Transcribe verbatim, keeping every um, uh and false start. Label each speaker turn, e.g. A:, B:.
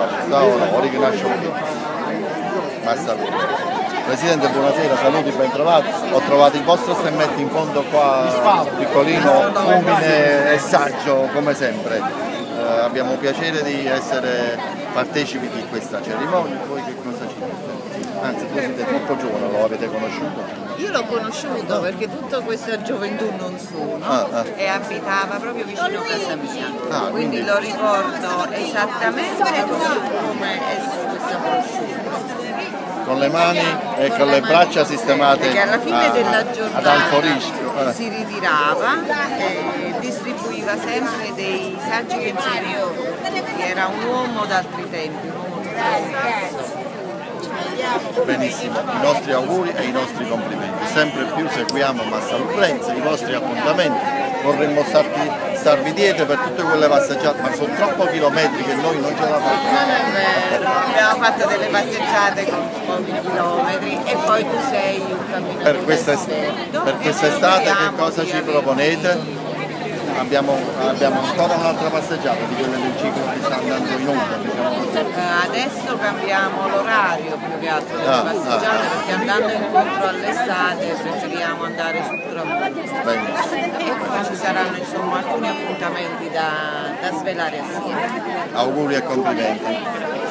A: sta ora, che nasce qui. Massaluri. Presidente, buonasera, saluti, ben trovati. Ho trovato il vostro stemmetto in fondo qua, piccolino, umile e saggio come sempre. Eh, abbiamo piacere di essere partecipi di questa cerimonia. Voi che cosa ci dite? Anzi, voi siete troppo giovane, lo avete conosciuto?
B: Io l'ho conosciuto perché tutta questa gioventù non sono
A: ah, ah.
B: e abitava proprio vicino a casa mia,
A: ah,
B: quindi, quindi lo ricordo esattamente così come è questa brochure.
A: Con le mani e con le braccia sistemate
B: perché alla fine
A: a,
B: della giornata
A: ad Alforischio.
B: Si ritirava e distribuiva sempre dei saggi pensieri. Era un uomo d'altri tempi, un uomo tutto.
A: Benissimo, i nostri auguri e i nostri complimenti. Sempre più seguiamo Massalubrense, i vostri appuntamenti. Vorremmo starti, starvi dietro per tutte quelle passeggiate, ma sono troppo chilometri che noi non ce la facciamo.
B: Non è vero, abbiamo fatto delle passeggiate con pochi chilometri e poi tu sei un camminatore.
A: Per quest'estate per quest'estate che cosa ci proponete? Abbiamo, abbiamo ancora un'altra passeggiata di quelle del ciclo che sta andando in onda, diciamo così.
B: Uh, adesso cambiamo l'orario più che altro delle
A: ah,
B: passeggiate
A: ah.
B: perché andando incontro all'estate preferiamo andare sul tramonto. E poi ci saranno insomma alcuni appuntamenti da, da svelare assieme.
A: Auguri e complimenti.